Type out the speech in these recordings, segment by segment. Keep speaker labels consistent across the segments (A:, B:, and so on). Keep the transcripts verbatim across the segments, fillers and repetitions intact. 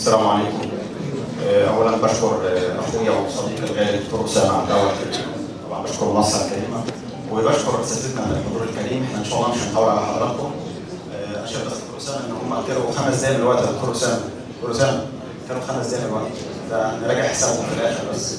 A: السلام عليكم. اولا بشكر اخويا وصديقي الغالي الدكتور اسامه على الدعوه، طبعا بشكر منصه الكريمه وبشكر اساتذتنا على الحضور الكريم. احنا ان شاء الله مش هنطول على حضراتكم. اشهد بس دكتور اسامه ان هم كانوا خمس دقايق من الوقت يا دكتور اسامه. دكتور اسامه كانوا خمس دقايق من الوقت، فنراجع حسابهم في الاخر بس.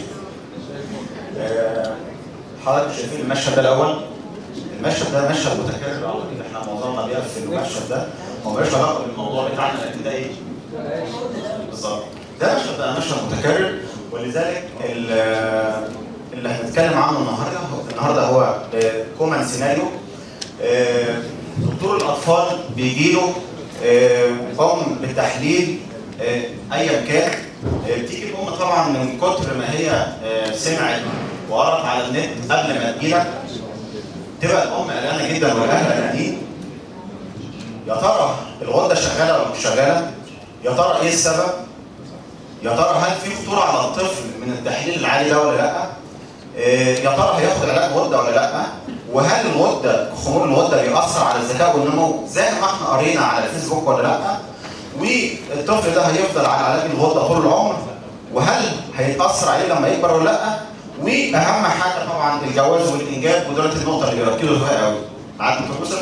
A: حضرتك شايفين المشهد ده الاول؟ المشهد ده مشهد متكرر على طول، احنا معظمنا بيقف في المشهد ده، ما مالوش علاقه بالموضوع بتاعنا لكن ده ايه؟ بالظبط. ده مشهد ده مشهد متكرر، ولذلك اللي هنتكلم عنه النهارده النهارده هو كومن سيناريو. دكتور الاطفال بيجي له ام بالتحليل ايا كان، بتيجي الام طبعا من كتر ما هي سمعت وقرأت على النت قبل ما تجيلك، تبقى الام قلقانه جدا والاهل قلقانين. يا ترى الغده شغاله ولا مش شغاله؟ يا ترى ايه السبب؟ يا ترى هل في خطوره على الطفل من التحليل العالي ده ولا لا؟ يا ترى هياخد علاج غده ولا لا؟ وهل الغده خمول الغده بيأثر على الذكاء والنمو زي ما احنا قرينا على الفيسبوك ولا لا؟ والطفل ده هيفضل على علاج الغده طول العمر؟ وهل هيتأثر عليه لما يكبر ولا لا؟ واهم حاجه طبعا الجواز والانجاب، ودولت النقطه اللي بيركزوا فيها قوي. معاك دكتور يوسف؟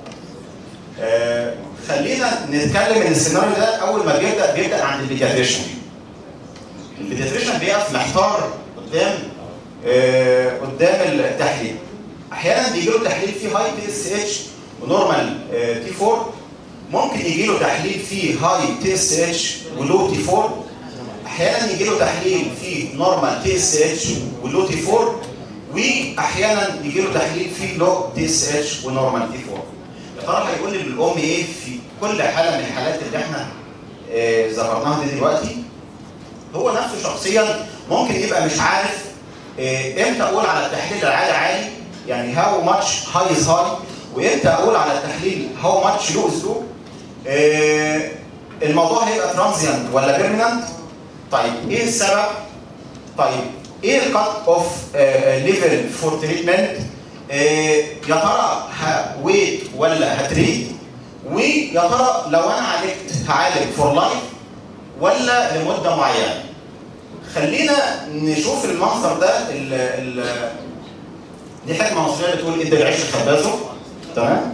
A: آه خلينا نتكلم ان السيناريو ده اول ما بيبدا بيبدا عند البيدياتريشن. البيدياتريشن بيقف محتار قدام آه قدام التحليل. احيانا بيجي له تحليل فيه هاي تي اس اتش ونورمال آه تي أربعة، ممكن يجي له تحليل فيه هاي تي اس اتش ولو تي أربعة، احيانا يجي له تحليل فيه نورمال تي اس اتش ولو تي أربعة، واحيانا يجي له تحليل فيه لو تي اس اتش ونورمال تي أربعة. يا ترى هيقول لي للام ايه في كل حاله من الحالات اللي احنا آه ذكرناها دي دلوقتي؟ هو نفسه شخصيا ممكن يبقى مش عارف آه امتى اقول على التحليل العالي عالي، يعني هاو ماتش هاي از هاي، وامتى اقول على التحليل هاو ماتش لو از لو. آه الموضوع هيبقى ترانزيانت ولا بيرمننت؟ طيب ايه السبب؟ طيب ايه الكات اوف ليفل فور تريتمنت؟ يا ترى هويت ولا هتريد؟ ويا ترى لو انا عالجت هعالج فور لايف ولا لمده معينه؟ خلينا نشوف المنظر ده. ال ال دي حكمه مصريه بتقول ادي العيش لخبازه، تمام؟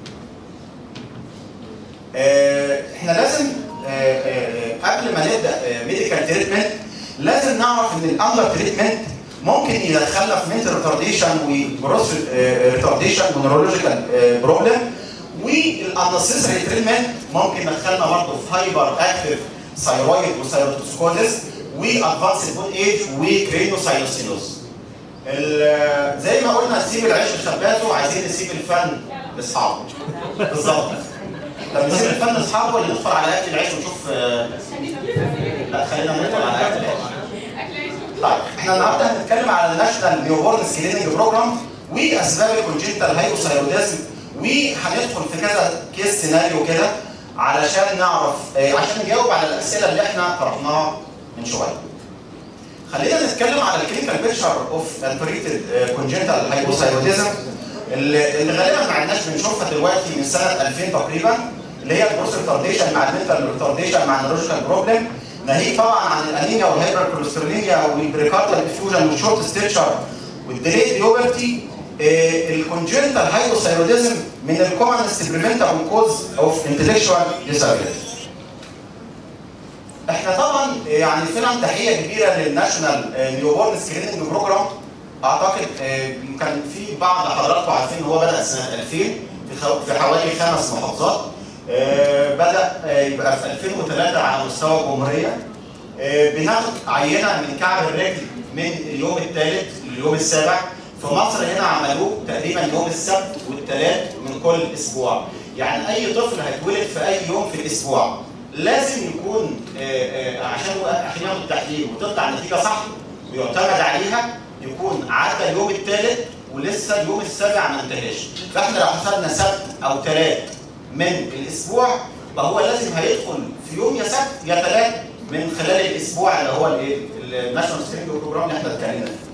A: اه احنا لازم اه اه قبل ما نبدا ميديكال تريتمنت لازم نعرف ان الاندر تريتمنت ممكن يدخلنا في منتال ريتارديشن وجروس ريتارديشن ونيورولوجيكال بروبلم، والانسيسري تريتمنت ممكن يدخلنا برضه في هايبر اكتيف ثايرويد وثايروتوسكوزس وادفانسد بون ايج وكرينوساينوسينوز. زي ما قلنا نسيب العيش لخبازه، عايزين نسيب الفن لاصحابه. بالظبط. طب نسيب الفن لاصحابه ولا ندخل على اكل العيش ونشوف؟ لا خلينا ندخل على اكل العيش. طيب احنا النهارده هنتكلم على الناشونال نيو بورن سكريننج بروجرام واسباب الكونجنتال هايبوثايروديزم، وهندخل في كذا كيس سيناريو كده علشان نعرف عشان نجاوب على الاسئله اللي احنا طرحناها من شويه. خلينا نتكلم على الكلينيكال بيكتشر اوف انتريتد كونجنتال هايبوثايروديزم اللي غالبا ما عندناش بنشوفها دلوقتي من سنه ألفين تقريبا، اللي هي الجروس ريتارديشن مع المنتال ريتارديشن مع النيورولوجيكال بروبلم، ناهيك طبعا عن الانيميا والهايبركوليسترولينيا والبريكارديال افيوجن والشورت ستيتشر والديليد بيوبرتي. الكونجنتال هايبوثايروديزم من الكومنست بريفنتابل كوز اوف انتلكشوال ديسابيلتي. احنا طبعا يعني فينا تحيه كبيره للناشونال نيو بورن سكريننج بروجرام. اعتقد كان في بعض حضراتكم عارفين ان هو بدا سنه ألفين في حوالي خمس محافظات. بدا يبقى في ألفين وثلاثة على مستوى الجمهوريه. بناخد عينه من كعب الرجل من اليوم الثالث لليوم السابع. في مصر هنا عملوه تقريبا يوم السبت والثلاث من كل اسبوع، يعني اي طفل هيتولد في اي يوم في الاسبوع لازم يكون عشان عشان ياخد التحليل وتطلع النتيجه صح ويعتمد عليها يكون عدى اليوم الثالث ولسه اليوم السابع ما انتهاش. فاحنا لو حسبنا سبت او ثلاث من الاسبوع فهو لازم هيدخل في يوم يا سبت يا ثلاث من خلال الاسبوع اللي هو الايه الناشونال سكريننج بروجرام اللي احنا اتكلمنا فيه.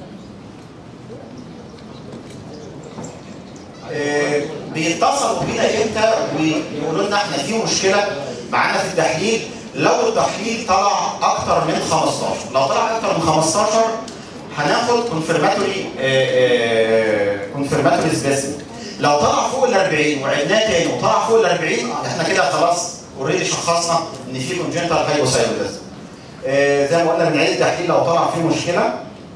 A: بيتصلوا بينا امتى ويقولوا لنا احنا في مشكله معانا في التحليل؟ لو التحليل طلع اكتر من خمستاشر، لو طلع اكتر من خمستاشر هناخد كونفيرماتوري كونفيرماتوري سبيسمن. لو طلع فوق ال أربعين وعدناه تاني وطلع فوق ال أربعين احنا كده خلاص اوريدي شخصنا ان في كونجنتال هايبوثايروديزم. آه زي ما قلنا بنعيد التحليل لو طلع فيه مشكله.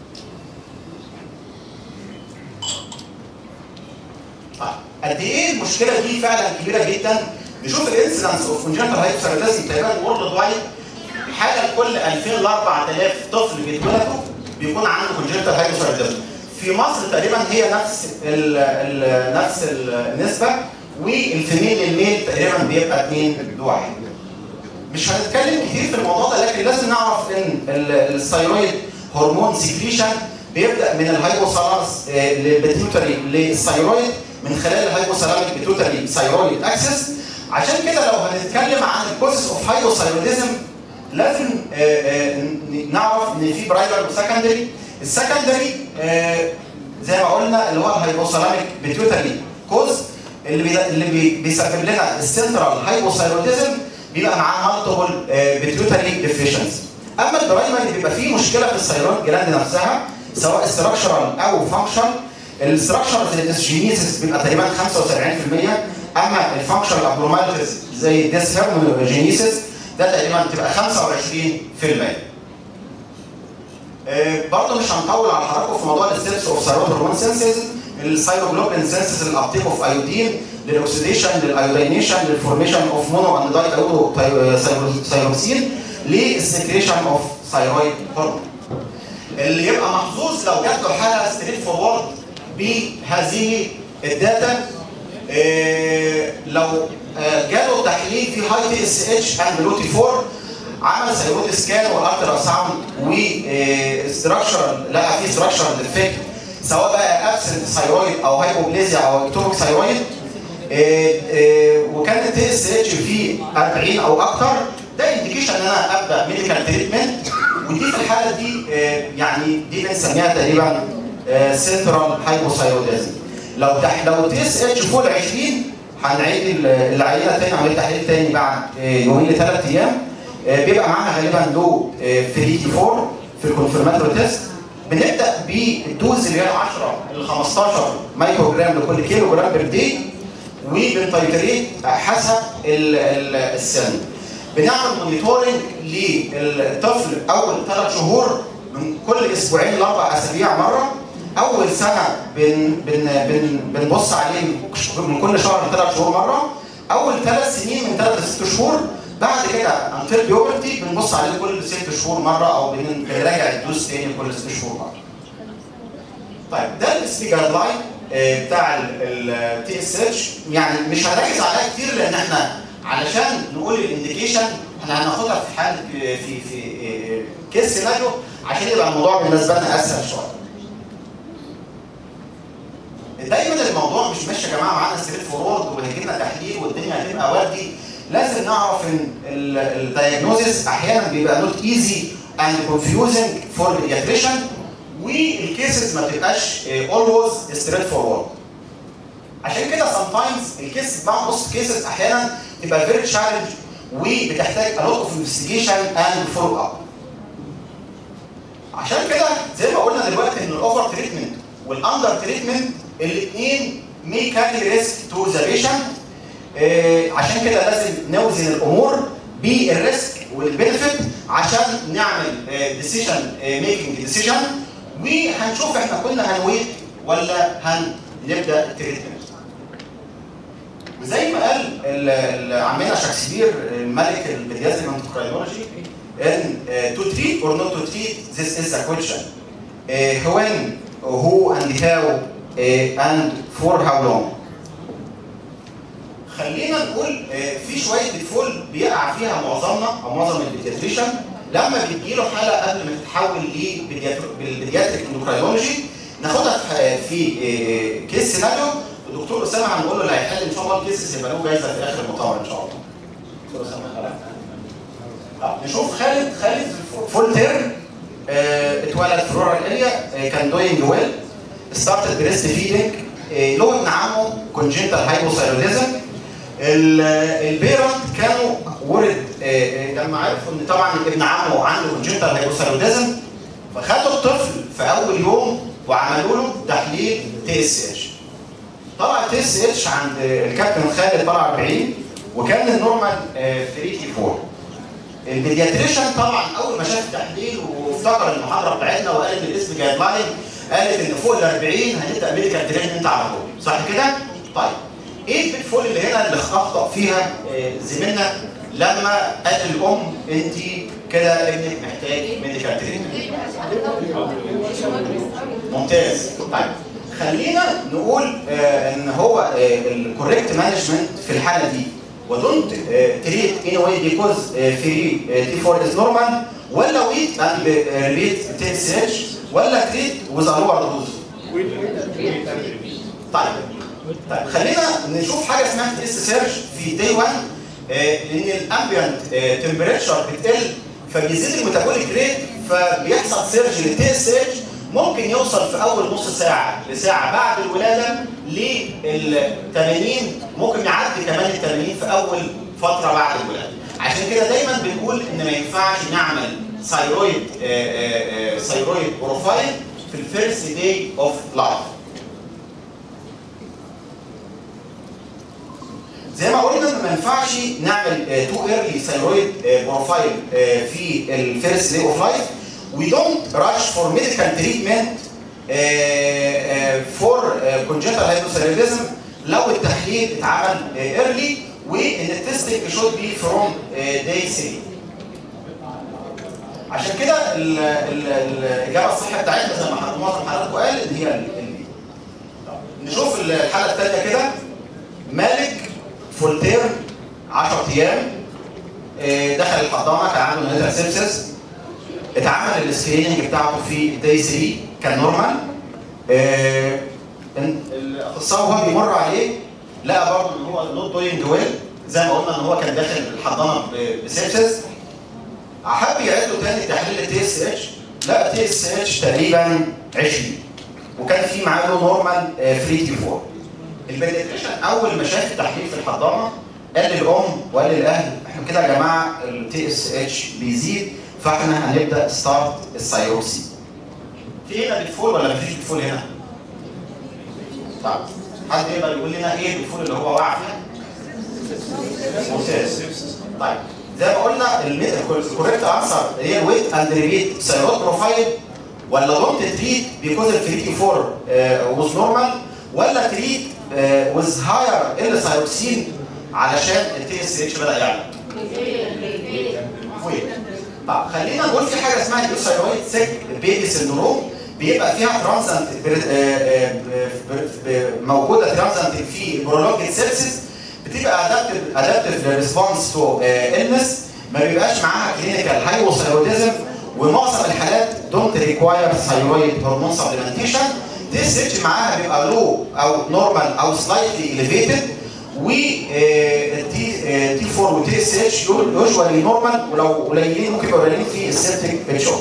A: قد ايه المشكله دي فعلا كبيره جدا؟ نشوف الانسيدنس اوف كونجنتال هايبوثايروديزم تقريبا وورلد وايد حاجه لكل ألفين ل أربعة آلاف طفل بيتولدوا بيكون عنده كونجنتال هايبوثايروديزم. في مصر تقريبا هي نفس ال ال نفس النسبه، والفيميل للميل تقريبا بيبقى اتنين لواحد. مش هنتكلم كتير في الموضوع ده، لكن لازم نعرف ان الثايرويد هرمون سكريشن بيبدا من الهايبوثالاموس للبيتيوتري للثايرويد من خلال الهايبوثالاميك بيتيوتري ثايرويد اكسس. عشان كده لو هنتكلم عن الكوزز اوف هايبوثايروديزم لازم نعرف ان في برايمري وسكندري. السكندري زي ما قلنا اللي هو الهايبوثالاميك بيتيوتري كوز اللي بي اللي بيسبب لنا السنترال هايبوثايروديزم بيبقى معاه مالتيبل بيتيوتري ديفيشنسي. اما البرايمري بيبقى فيه مشكله في الثايرويد جلاند نفسها سواء ستراكشرال او فانكشن. الستراكشرال زي الديسجينيسيس بيبقى تقريبا خمسة وسبعين في المية، اما الفانكشنال ابنورماليتيز زي الديسهرمونوجينيسيس ده تقريبا بتبقى خمسة وعشرين في المية. آه برضه مش هنطول على حضراتكم في موضوع الستبس اوف ثايرويد هرمون سينسز، الثايروجلوبين سينسز، الابتيك اوف ايودين، للاكسيديشن، للايودينيشن، للفورميشن اوف مونو اند داي ايودو ثايروكسين، للسكريشن اوف ثايرويد هرمون. اللي يبقى محظوظ لو جات له حاله ستريت فورورد بهذه الداتا، إيه لو جاله تحليل في هاي تي اس اتش اند لو تي أربعة، عمل ثايرويد سكان والالترا ساوند وستراكشرال لقى فيه ستراكشرال ديفكت سواء بقى ابسنت ثايرويد او هايبوبليزيا او اكتوبيك ثايرويد، إيه إيه وكان التي اس اتش فيه أربعين او اكتر، ده انديكيشن ان انا ابدا ميديكال تريتمنت. ودي في الحاله دي يعني دي بنسميها تقريبا سنترال هايبوثايروديزم. لو تح لو تي اس اتش فوق ال عشرين هنعيد العينه تاني، نعمل تحليل تاني بعد يومين لثلاث ايام، بيبقى معاها غالبا لو فري تي أربعة في الكونفيرماتوري تيست. بنبدا بالدوز اللي هي عشرة ل خمستاشر مايكرو جرام لكل كيلو جرام بير دي، وبنتايتريت حسب السن. بنعمل مونيتورنج للطفل اول ثلاث شهور من كل اسبوعين لاربع اسابيع مره. اول سنه بن بن بن بنبص عليه من كل شهر لثلاث شهور مره. اول ثلاث سنين من ثلاث لست شهور. بعد كده انتل بيوبرتي بنبص عليه كل ست شهور مره، او بنراجع الدوز تاني كل ست شهور مره. طيب ده السبي جايد لاين بتاع التي اس اتش، يعني مش هنركز عليها كتير لان احنا علشان نقول الانديكيشن احنا هناخدها في حال في في, في كيس سيناريو عشان يبقى الموضوع بالنسبه لنا اسهل شويه. دايما الموضوع مش ماشي يا جماعه معانا ستريت فورورد وهيجي لنا تحليل والدنيا هتبقى وردي. لازم نعرف ان الدايجنوزيس احيانا بيبقى نوت ايزي اند كونفيوزنج فور بيدياتريشن، والكيسز ما بتبقاش اولويز ستريت فورورد. عشان كده سام تايمز الكيس مع نص كيسز احيانا تبقى فيري تشالنج وبتحتاج a lot of investigation and follow up. عشان كده زي ما قلنا دلوقتي ان الاوفر تريتمنت والاندر تريتمنت الاثنين may carry risk to the patient. آه عشان كده لازم نوزن الامور بالريسك والبنفيت عشان نعمل ديسيجن ميكنج ديسيجن، وهنشوف احنا كنا هنويت ولا هنبدا التريتمنت. وزي ما قال عمنا شكسبير الملك البيدياتريك اندوكراينولوجي ان to treat or not to treat this is the question. uh, when, who and how uh, and for how long. خلينا نقول uh, في شويه ديفول بيقع فيها معظمنا او معظم البيدياتريشن لما بتجيله حاله قبل ما تتحول للبيدياتريك اندوكراينولوجي. ناخدها في uh, كيس سيناريو. الدكتور اسامه هنقول له اللي هيحل ان شاء الله الكيسز يبقى له جايزه في اخر المؤتمر ان شاء الله. دكتور اسامه خلاص. نشوف خالد. خالد فول تيرم اتولد في رورال اريا، كان دوينج ويل، ستارتد بريست فيدنج، له ابن عمه كونجنتال هايبوثايروديزم. البيرنت كانوا ورد لما عرفوا ان طبعا ابن عمه عنده كونجنتال هايبوثايروديزم، فخدوا الطفل في اول يوم وعملوا له تحليل تي اس اتش. طلع التي اس اتش عند الكابتن خالد طلع أربعين، وكان النورمال ثلاثة أربعة. البيدياتريشن طبعا اول ما شاف التحليل وافتكر المحاضره بتاعتنا وقال ان الاسم جايد لاين، قالت ان فوق ال أربعين هنبدا ميديكال تريتمنت على طول، صح كده؟ طيب ايه البيت فول اللي هنا اللي اخطا فيها زميلنا لما قال الام انت كده ابنك محتاج ميديكال تريتمنت؟ ممتاز. طيب خلينا نقول آه ان هو آه الكوريكت مانجمنت في الحاله دي ودونت تريت ان واي بيكوز فري تي أربعة از نورمال، ولا ويت اند ريت تي اس اتش، ولا تريت ويز ا لور دوز؟ طيب طيب خلينا نشوف حاجه اسمها تي اس سيرش في داي واحد، آه لان الامبيانت تمبريتشر بتقل فبيزيد الميتابوليك ريت، فبيحصل سيرج للتي اس اتش ممكن يوصل في اول نص ساعه لساعه بعد الولاده لل ثمانين، ممكن يعدي كمان ال ثمانين في اول فتره بعد الولاده. عشان كده دايما بنقول ان ما ينفعش نعمل ثايرويد ثايرويد بروفايل في الفيرست داي اوف لايف. زي ما قلنا ما ينفعش نعمل تو ايرلي ثايرويد بروفايل في الفيرست داي اوف لايف. We don't rush for medical treatment uh, uh, for uh, congenital hypothyroidism لو التحليل اتعمل uh, early وان التستنج should be from uh, day three. عشان كده ال ال الاجابه الصحيحه بتاعتنا زي ما معظم حضراتكم قال ان هي ال نشوف الحاله الثانيه كده. مالك فولتير عشرة ايام uh, دخل الحضانه كان عنده نيتال سيبسس، اتعمل السكريننج بتاعته في داي ثلاثة كان نورمال. آه الاخصائي وهو بيمر عليه لقى برضه ان هو نوت دوينج ويل، زي ما قلنا ان هو كان داخل الحضانه بسيبسس. حب يعيد له تاني تحليل التي اس اتش، لقى تي اس اتش تقريبا عشرين، وكان في معاه له نورمال فري تي أربعة. البيدياتريشن اول ما شاف التحليل في الحضانه قال للام وقال للاهل احنا كده يا جماعه التي اس اتش بيزيد، فاحنا هنبدا ستارت الثايروكسي. في هنا بيتفول ولا مفيش بيتفول هنا؟ طيب حد يقدر يقول لنا ايه البيتفول اللي هو واقع فيها؟ ممتاز. طيب زي ما قلنا الكوريكت انسر هي الويت اند ريبيت ثايرويد بروفايل، ولا دونت تريت بيكوز الفري تي أربعة واز نورمال، ولا تريت ويز هاير ال ثايروكسين علشان التي اس اتش بدا يعلى؟ طب خلينا نقول في حاجه اسمها الثايرويد سيك بيبي سندروم، بيبقى فيها ترانزنت موجوده ترانزنت في برولونجد سيبسيس، بتبقى ادابتيف ادابتيف ريسبونس تو النس، ما بيبقاش معاها كلينيكال هايبوثايروديزم، ومعظم الحالات دونت ريكواير ثايرويد هرمون سبلمنتيشن. تي اس اتش معاها بيبقى لو او نورمال او سلايتلي اليفيتد، و تي تي أربعة وتي اس اتش يوجوالي نورمال، ولو قليلين ممكن يبقوا قليلين في السيبتيك اتشوك.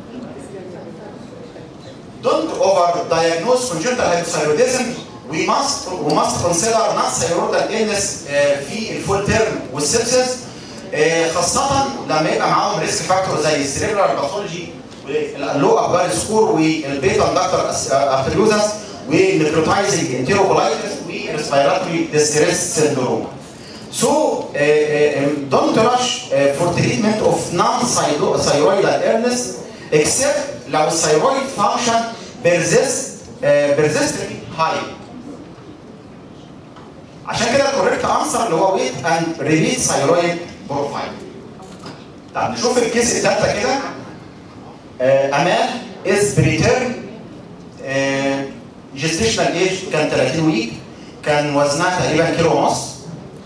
A: Don't over-diagnose congenital hypothyroidism. We must we must consider non-thyroidal illness في الفول تيرم والسبسس، خاصة لما يبقى معاهم ريسك فاكتور زي السيريبرال باثولوجي واللو ابار سكور والبيتا اندكتور ارتريوزس والنيكروتايزنج انتيروكولايتس والريسبيراتوري ديستريس سيندروم. So uh, uh, don't rush uh, for treatment of non-thyroidal illness except لو الثايرويد function persist uh, persistently high. عشان كده الكوريكت انسر اللي هو ويت اند ريبيت ثايرويد بروفايل. طب نشوف الكيس الثالثه كده. uh, امال از بريتيرن جستيشنال ايج كان ثلاثين ويك، كان وزنها تقريبا كيلو ونص.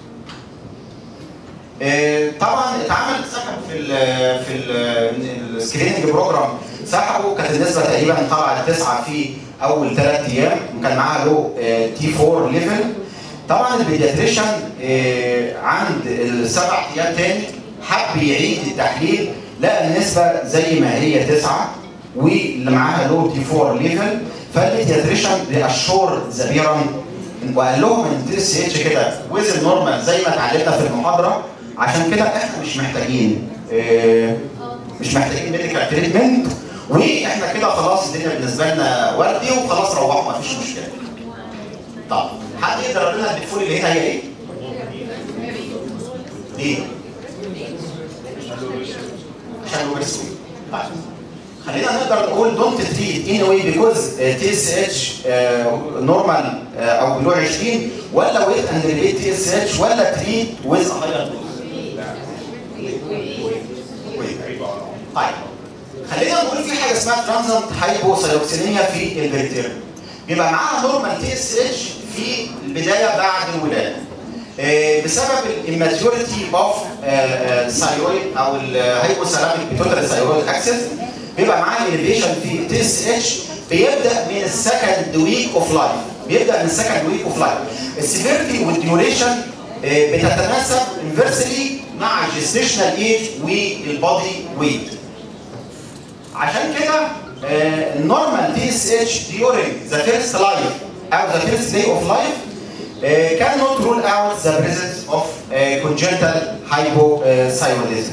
A: طبعا اتعمل سحب في ال في السكريننج بروجرام، سحبوا كانت النسبه تقريبا طلعت تسعه في اول ثلاث ايام، وكان معاها له تي أربعة ليفل. طبعا البيدياتريشن عند السبع ايام تاني حب يعيد التحليل، لقى النسبه زي ما هي تسعه واللي معاها له تي أربعة ليفل، فالبيدياتريشن ريأشور ذا وقال لهم ان التي اس اتش كده ويز النورمال زي ما اتعلمنا في المحاضره عشان كده احنا مش محتاجين اه مش محتاجين ميديكال تريتمنت، واحنا كده خلاص الدنيا بالنسبه لنا وردي وخلاص روحوا مفيش مشكله. طب حد يقدر يقول لنا الديفول اللي هنا هي ايه؟ ليه؟ عشان لو بيرسوي. طيب خلينا نقدر نقول دونت تريت ان واي بيكوز تي اس اتش نورمال او بلو عشرين، ولا ويت اند ريليت تي اس اتش، ولا تريت ويز هاير دوز. طيب خلينا نقول في حاجه اسمها ترانزنت هايبوثايروكسينيميا في البريتيرم، بيبقى معاها نورمال تي اس اتش في البدايه بعد الولاده بسبب الاماتيوريتي اوف ثايرويد او الهايبوثالاميك بيتوتري ثايرويد اكسس، بيبقى معاه اليفيشن في تي اس اتش بيبدا من السكند ويك اوف لايف، بيبدا من السكند ويك اوف لايف. السيفيرتي والديوريشن بتتناسب انفرسلي مع الجستيشنال ايج والبادي ويت. عشان كده النورمال تي اس اتش during the first life او the first day of life uh, cannot rule out the presence of uh, congenital hypothyroidism.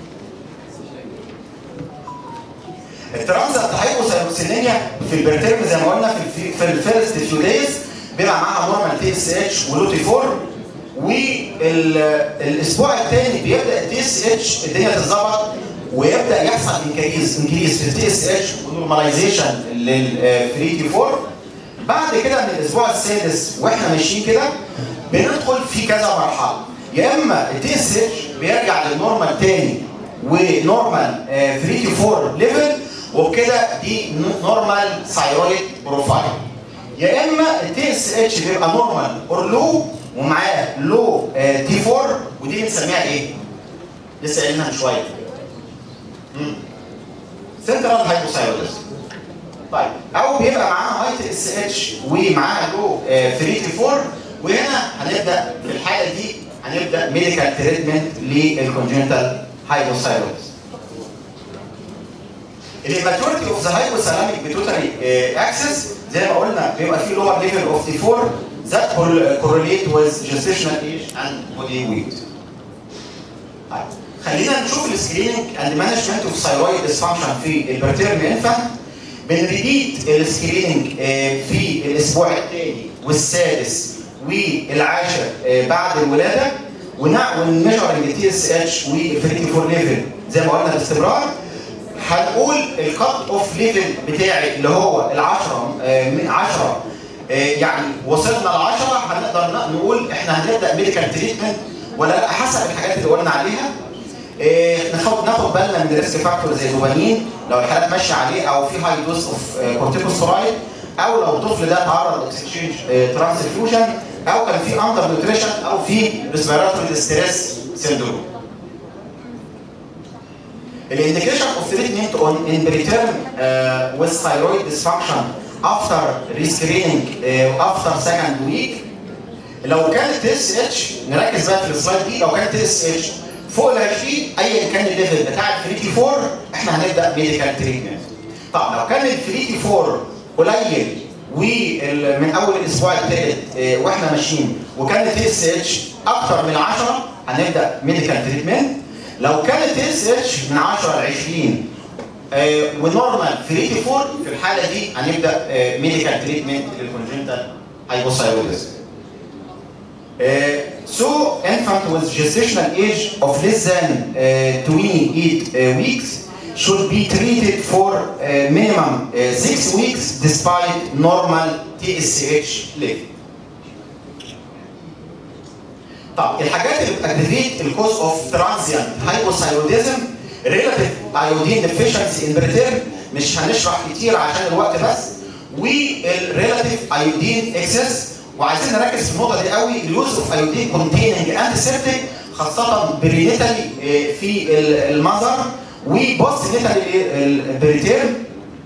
A: الترانزنت هايبوثايروكسينيميا في البرتيرم زي ما قلنا في في الفيرست فيو دايز بيبقى معاها نورمال تي اس اتش ولوتي فور، والاسبوع الثاني بيبدا التي اس اتش الدنيا تتظبط ويبدا يحصل انكريز انكريز في التي اس اتش ونورماليزيشن للفري تي فور. بعد كده من الاسبوع السادس واحنا ماشيين كده بندخل في كذا مرحله، يا اما التي اس اتش بيرجع للنورمال تاني ونورمال فري تي فور ليفل، وبكده دي نورمال ثايرويد بروفايل، يا اما التي اس اتش بيبقى نورمال اور لو ومعاه لو تي فور، ودي بنسميها ايه؟ لسه قايلينها من شويه. امم سنترال هايبوثايرويدزم. طيب او بيبقى معاها هاي تي اس اتش ومعاها لو فري تي فور، وهنا هنبدا في الحاله دي هنبدا ميديكال تريتمنت للكونجنتال هايبوثايرويدزم. الاماتوريتي اوف ذا هايبوثالاميك بيتوتري اكسس زي ما قلنا بيبقى فيه لور ليفل اوف تي فور that correlate with gestational age and body weight. طيب خلينا نشوف السكريننج اند مانجمنت اوف ثايرويد ديسفانكشن في البرتيرم انفانت. بنريبيت السكريننج في الاسبوع الثاني والسادس والعاشر بعد الولاده، ونميجر التي اس اتش والفري تي فور ليفل زي ما قلنا باستمرار. هنقول الكات اوف ليفل بتاعي اللي هو ال عشرة من عشرة، يعني وصلنا ل عشرة هنقدر نقول احنا هنبدا ميديكال تريتمنت ولا لا، حسب الحاجات اللي قلنا عليها. ناخد ناخد بالنا من الريسك فاكتور زي الدوبامين لو الحالات ماشيه عليه، او في هاي دوز اوف كورتيكوستيرويد، او لو الطفل ده تعرض لاكسشينج ترانسفيوجن، او كان في اندر نيوتريشن، او في ريسبيراتوري ستريس سيندروم. الانديكيشن اوف تريتمنت اون ان بريتيرم وذ ثايرويد ديسفانكشن افتر ريسكريننج افتر سكند ويك. لو كانت تي اس اتش نركز بقى في السلايد دي، لو كانت تي اس اتش فوق ال عشرين ايا كان الليفل بتاع الفري تي فور احنا هنبدا ميديكال تريتمنت. طب لو كان الفري تي فور قليل ومن اول الاسبوع الثالث واحنا ماشيين وكان التي اس اتش اكثر من عشرة هنبدا ميديكال تريتمنت. لو كان التي اس اتش من عشرة ل عشرين ونورمال فري تي فور في الحاله دي هنبدا ميديكال تريتمنت للكونجنتال هايبوثايرويدزم. Uh, so infant with gestational age of less than uh, twenty-eight uh, weeks should be treated for uh, minimum uh, six weeks despite normal T S H level. طب الحاجات اللي بتأكتيفيت الكوز اوف ترانزيانت هايبوثايروديزم relative iodine deficiency in preterm مش هنشرح كتير عشان الوقت بس، والريلاتيف ايودين اكسس. وعايزين نركز في النقطه دي قوي، اليوز اوف ايودين كونتيننج انتيسيبتيك خاصه برينيتالي في المذر وبوست نيتالي البريتيرم.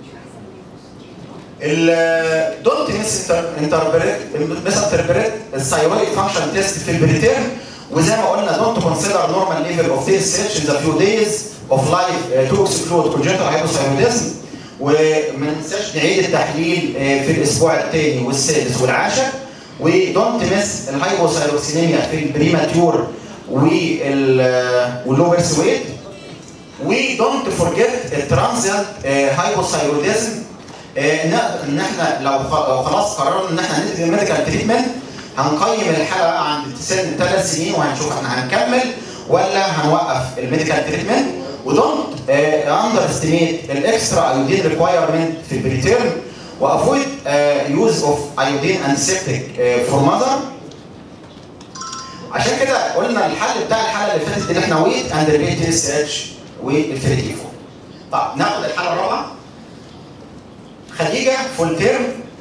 A: دونت ميس انتربريت ميس انتربريت الثايرويد فانكشن تيست في البريتيرم، وزي ما قلنا دونت كونسيدر نورمال ليفل اوف تي اس اتش ان ذا فيو دايز اوف لايف تو اكسكلود كونجنتال هايبوثايروديزم. وما ننساش نعيد التحليل في الاسبوع الثاني والسادس والعاشر. ودونت مس الهايبوثايروكسينيميا في البريماتيور واللو بيرث ويت. وي دونت فورجيت الترانزيانت هايبوثايروديزم، ان احنا لو خلاص قررنا ان احنا ندي ميديكال تريتمنت هنقيم الحاله عند سن ثلاث سنين وهنشوف احنا هنكمل ولا هنوقف الميديكال تريتمنت. ودونت اندر استيميت الاكسترا ايودين ريكوايرمنت في البريتيرم، وافويد يوز اوف ايودين انتيسبتيك فور ماذر. عشان كده قلنا الحل بتاع الحاله اللي فاتت ان احنا ويت اند ريبيت تي اس اتش والفيريتيفو. طيب ناخد الحاله الرابعه. خديجه فول تيرم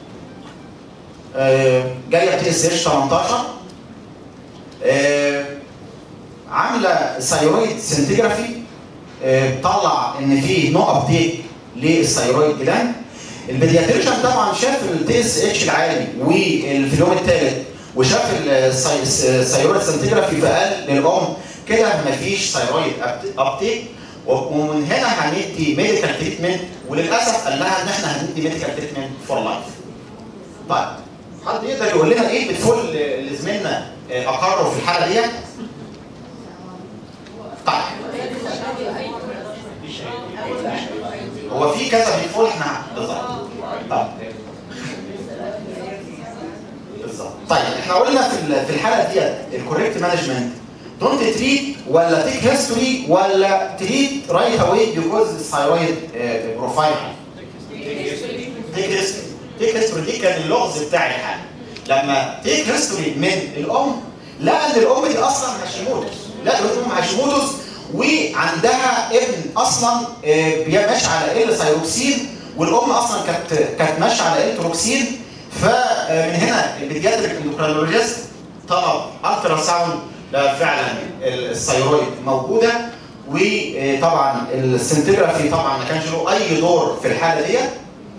A: آه جايه تي اس اتش ثمانية عشر، آه عامله ثايرويد سنتيجرافي، آه طلع ان في نو ابديت للثايرويد جلاند. البيدياتريشن طبعا شاف التي اس اتش العالي وفي اليوم الثالث وشاف الثايرويد سنتيجرافي فقال للام كده مفيش ثايرويد ابتيك، ومن هنا هندي ميديكال تريتمنت، وللاسف قال لها ان احنا هندي ميديكال تريتمنت فور لايف. طيب حد يقدر يقول لنا ايه بتفول اللي زميلنا اقروا في الحاله ديت؟ طيب هو في كذا بيتفول احنا بالظبط. طيب بالظبط. طيب احنا قلنا في في الحاله ديت الكوريكت مانجمنت دونت تريت ولا تيك هيستوري ولا تريت رايت اواي بيكوز الثايرويد بروفايل. تيك هيستوري. تيك هيستوري دي كان اللغز بتاع الحاله. لما تيك هيستوري من الام لقى ان الام دي اصلا هاشيموتوس، لا الام هاشيموتوس وعندها ابن اصلا ماشي على ال ثايروكسين، والام اصلا كانت كانت ماشيه على ال تروكسين. فمن هنا البيدياتريك اندوكرينولوجيست طلب الترا ساوند، لا فعلا الثايرويد موجوده، وطبعا السنتيجرافي طبعا ما كانش له اي دور في الحاله ديت.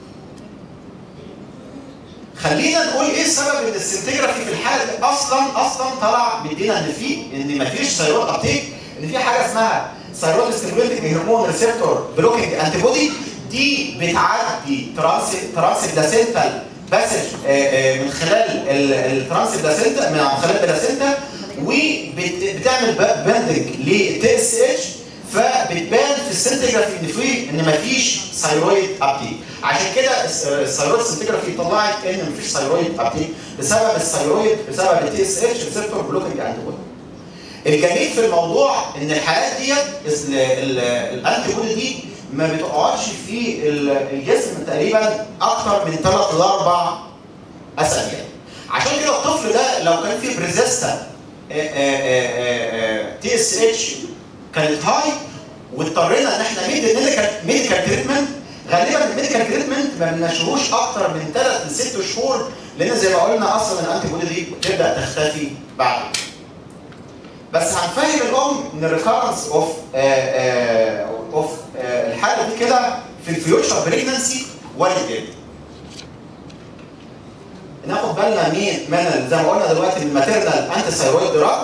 A: خلينا نقول ايه السبب ان السنتيجرافي في الحاله دي اصلا اصلا طلع مدينا ان في ان ما فيش ثايرويد ابتيك، ان في حاجه اسمها ثايرويد ستيموليتنج هرمون ريسبتور بلوكينج انتي بودي، دي بتعدي ترانس بلاسنتال باسج من خلال الترانس بلاسنتا من خلال البلاسنتا، وبتعمل باندنج لتي اس اتش، فبتبان في السنتيجرافي ان في ان مفيش ثايرويد ابتيك. عشان كده الثايرويد سنتيجرافي طلعت ان مفيش ثايرويد ابتيك بسبب الثايرويد بسبب التي اس اتش ريسبتور بلوكينج انتي بودي. الجميل في الموضوع ان الحالات ديت الانتي بودي دي ما بتقعدش في الجسم تقريبا اكثر من ثلاث لاربع اسابيع. عشان كده الطفل ده لو كان فيه بريزيستا تي اس اتش كانت هاي واضطرينا ان احنا ندي ميديكال تريتمنت، غالبا الميديكال تريتمنت ما بنشهوش اكثر من ثلاث لست شهور، لان زي ما قلنا اصلا الانتي بودي دي بتبدا تختفي بعد. بس هنفهم الام ان الريكارنس اوف اوف الحاله دي كده في الفيوتشر بريجنسي وارد جدا. ناخد بالنا مين من زي ما قلنا دلوقتي من الماتيرنال انتي ثايرويد دراج.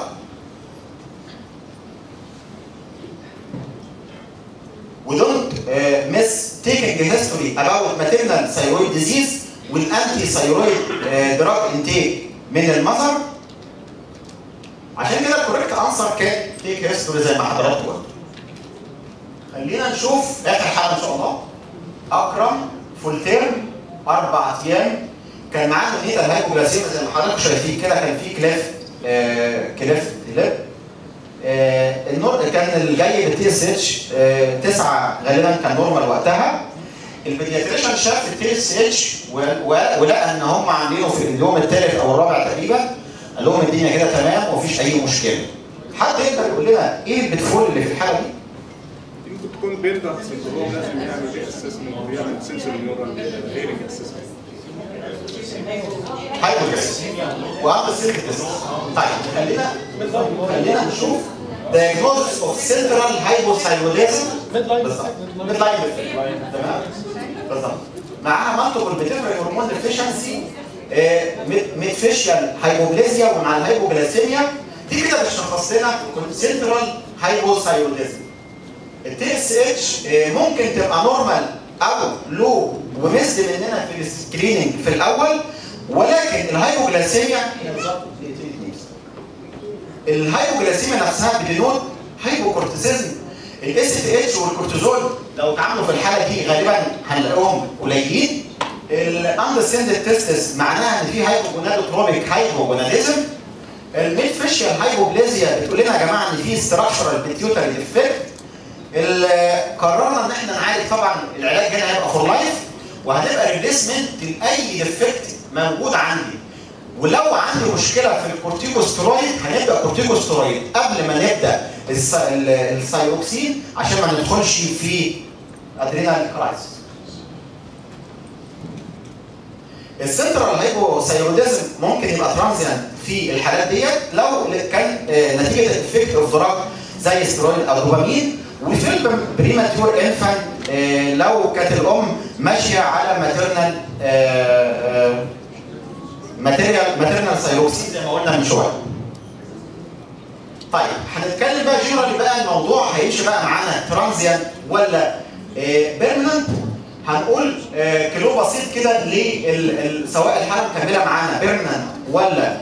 A: ودونت مس تيكينج هيستوري اباوت ماتيرنال ثايرويد ديزيز والانتي ثايرويد دراج انتيك من المذر. عشان كده الكوريكت انسر كان تيك هيستوري زي ما حضراتكم قلتوا. خلينا نشوف اخر حاجه ان شاء الله. اكرم فول تيرم اربع ايام كان معاه نيتا الهايبوجلاسيميا زي ما حضراتكم شايفين كده، كان في كليف آه كليف لب. آه النور كان اللي جاي بالتي اس اتش آه تسعه غالبا كان نورمال وقتها. البيدياتريشن شاف التي اس اتش ولقى ان هم عاملينه في اليوم الثالث او الرابع تقريبا، قال لهم الدنيا كده تمام ومفيش اي مشكله. حد يقدر يقول لنا ايه البتفول اللي في الحاله دي؟
B: ممكن تكون بيردا سندروم لازم يعمل ايه اسسمنت ويعمل سنسوري نيورال هيرنج اسسمنت.
A: هايبوجلاسيميا وعنده سيلك ديسك. طيب خلينا خلينا نشوف diagnosis of central hypothyroidism بالظبط. ميد لاين تمام بالظبط. معاها مالتيبل بيتيفري هرمون ديفيشنسي، ميد فيشيال هايبوبليزيا، ومع الهايبوجلاسيميا دي كده بتشخص لنا سنترال هايبوثايروديزم. التي اس اتش ممكن تبقى نورمال او لو ومسد مننا في السكريننج في الاول، ولكن الهايبوجلاسيميا هي بالظبط الهايبوجلاسيميا نفسها بتنوت هايبوكورتيزيزم. الاس تي اتش والكورتيزول لو اتعاملوا في الحاله دي غالبا هنلاقيهم قليلين. الاندسندد تيستس معناها ان في هايبوجونادوتروبيك هايبوجوناديزم. الميد فيشيال هايبوبلازيا بتقول لنا يا جماعه ان في ستراكشرال بيتيوتري ديفكت. قررنا ان احنا نعالج، طبعا العلاج هنا هيبقى فور لايف، وهنبقى ريبليسمنت لاي ديفكت موجود عندي. ولو عندي مشكله في الكورتيكوسترويد هنبدا كورتيكوسترويد قبل ما نبدا الثايروكسين عشان ما ندخلش في ادرينال كرايسيس. السنترال هايبوثايروديزم ممكن يبقى ترانزيانت في الحالات ديت لو كان نتيجه الافكت اوف دراج زي سترويد او دوبامين، وفي البريماتور انفانت لو كانت الام ماشيه على ماتيرنال ماتيريال ماتيرنال ثايروكسين زي ما قلنا من شويه. طيب هنتكلم بقى جنرالي بقى الموضوع هيمشي بقى معانا ترانزيانت ولا بيرمننت. هنقول كيلو بسيط كده ل سواء الحاله مكمله معانا بيرمننت ولا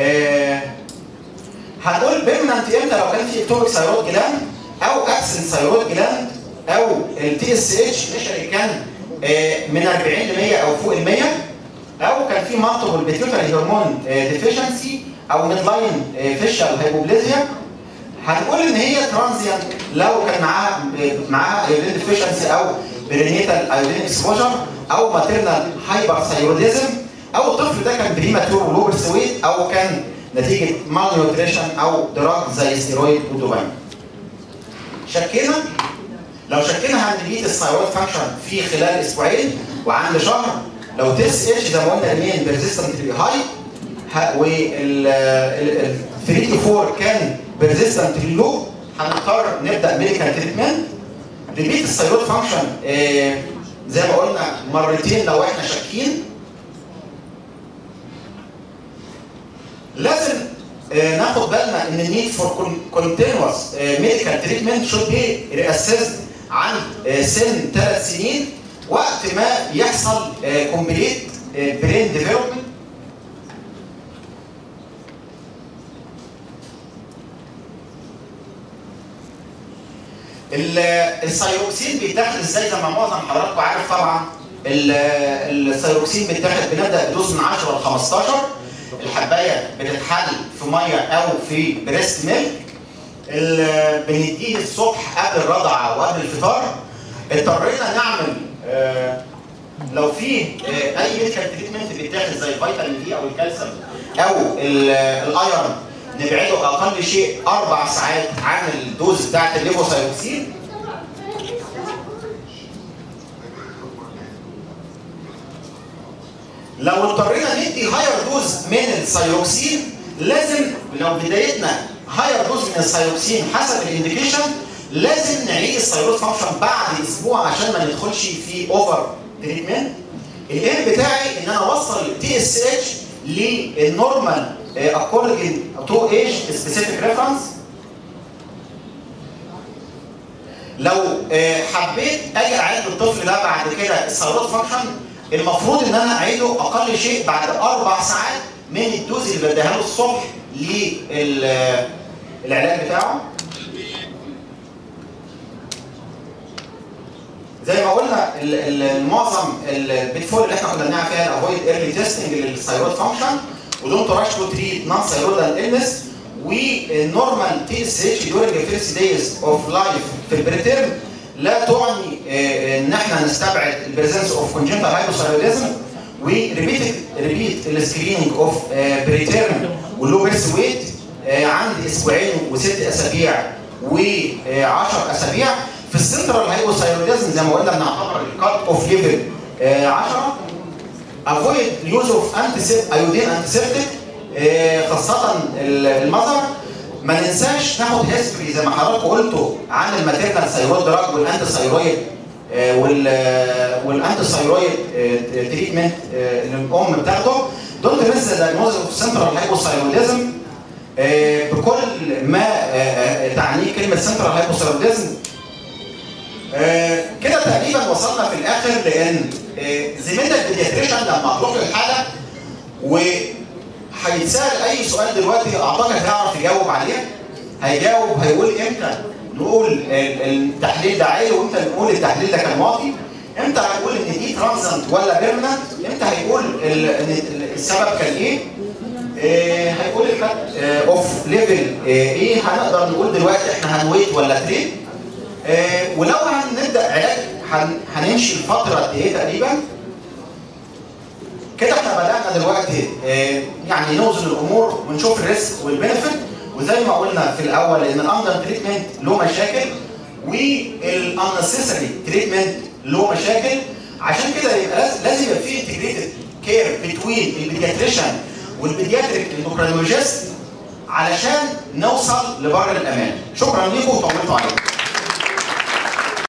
A: هنقول بيرمننت امتى لو كان في اكتوبيك ثايرويد جلاند او ابسنت ثايرويد جلاند او التي اس اتش نشري كان من أربعين ل مية او فوق ال مية، او كان في مالتيبل بيتيوتري هرمون ديفيشنسي او ميد لاين فيشال هايبوبلازيا. هنقول ان هي ترانزيانت لو كان معاها معاها ايودين ديفيشنسي او برينيتال ايودين اكسبوجر او ماتيرنال هايبر ثايروديزم، او الطفل ده كان بريماتور ولو برسويت او كان نتيجه مال نيوتريشن او دراج زي ستيرويد ودوبامين. شكينا لو شكينا هنليت الثايرويد فانكشن في خلال اسبوعين وعند شهر، لو تيس اتش زي ما قلنا ريمين بيرزيستنتلي هاي وال ثلاثة تو أربعة كان بيرزيستنتلي لو، هنضطر نبدا ميديكال تريتمنت. ريبيت الثايرويد فانكشن آه زي ما قلنا مرتين لو احنا شاكين. لازم آه ناخد بالنا ان النيد فور كونتينوس ميديكال تريتمنت شود بي رياسيست عند آه سن ثلاث سنين وقت ما يحصل كومبليت برين ديفلوبمنت. الثايروكسين بيتاخد ازاي؟ زي ما معظم حضراتكم عارف طبعا الثايروكسين بيتاخد بنبدا بدوز من عشرة ل خمستاشر. الحبايه بتتحل في ميه او في بريست ميلك. بنديه الصبح قبل الرضعه وقبل الفطار. اضطرينا نعمل آه لو في آه اي ميديكال تريتمنت بيتاخد زي فيتامين دي او الكالسيوم او الايرون نبعده اقل شيء اربع ساعات عن الدوز بتاعت الليفوثايروكسين. لو اضطرينا ندي هاير دوز من الثايروكسين لازم لو بدايتنا هاير دوز من الثايروكسين حسب الانديكيشن لازم نعيد الثايرويد فانكشن بعد اسبوع عشان ما ندخلش في اوفر تريتمنت. الايم بتاعي ان انا اوصل التي اس اتش للنورمال اكوردنج تو ايج سبيسيفيك ريفرنس. لو حبيت اجي اعيد للطفل ده بعد كده الثايرويد فانكشن المفروض ان انا اعيده اقل شيء بعد اربع ساعات من الدوز اللي بديها له الصبح للعلاج بتاعه. زي ما قلنا المعظم البيتفول اللي احنا كنا بنعمل فيها الافويد ايرلي تيستنج للثايرويد فانكشن ودونت راش تو تريت نون ثايرويدال النس والنورمال تي اس اتش دورنج الفيرست دايز اوف لايف في البريتيرم لا تعني ان احنا نستبعد البريزنس اوف كونجنتال هايبوثايروديزم وريبيت ريبيت السكريننج اوف بريتيرم واللو بيرث ويت عند اسبوعين وست اسابيع وعشر اسابيع. في السنترال هايبوثايروديزم زي ما قلنا بنعتبر الكات اوف ليفل عشرة. افويد يوز اوف انتي ايودين انتيسبتيك خاصه المذر. ما ننساش ناخد هيستوري زي ما حضراتكم قلتوا عن الماتيرنال ثايرويد دراج والانتي ثايرويد والانتي ثايرويد تريتمنت اللي الام بتاخده. دونت ميس ذا دايجنوز اوف سنترال هايبوثايروديزم بكل ما تعنيه كلمه سنترال هايبوثايروديزم. آه كده تقريبا وصلنا في الاخر لان آه زميلنا البيدياتريشن لما هتروح للحاله هيتسال اي سؤال دلوقتي اعتقد هيعرف يجاوب عليه. هيجاوب هيقول امتى نقول التحليل ده عالي وامتى نقول التحليل ده كان واطي، امتى هنقول ان دي ترانزنت ولا بيرمننت، امتى هيقول ان السبب كان ايه، إيه هيقول الكات اوف ليفل ايه، هنقدر نقول دلوقتي احنا هنويت ولا تريد، إيه ولو هنبدا علاج هن هنمشي الفتره قد ايه تقريبا. كده احنا بدانا دلوقتي إيه يعني نوزن الامور ونشوف الريسك والبنفيت، وزي ما قلنا في الاول ان الاندر تريتمنت له مشاكل والانسيسري تريتمنت له مشاكل. عشان كده يبقى لازم يبقى في انتجريتد كير بتوين البيدياتريشن والبيدياتريك اندوكرينولوجيست علشان نوصل لبر الامان. شكرا لكم وطولت عليكم.